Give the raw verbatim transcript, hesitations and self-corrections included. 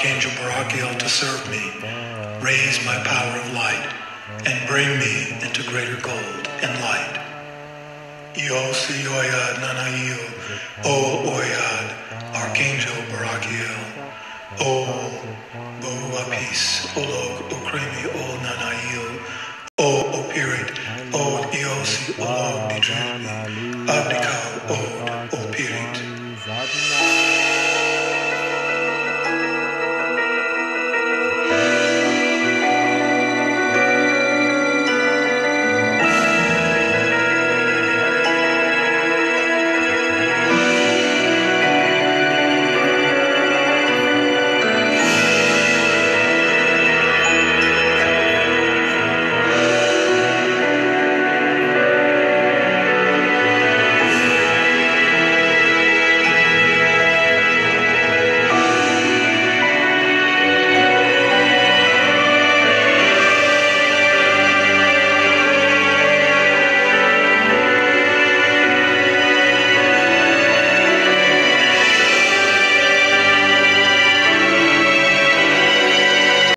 Archangel Barakiel to serve me, raise my power of light, and bring me into greater gold and light. Yo si oyad nanayu, o oyad, Archangel Barakiel, o bo apis, olog ukrim.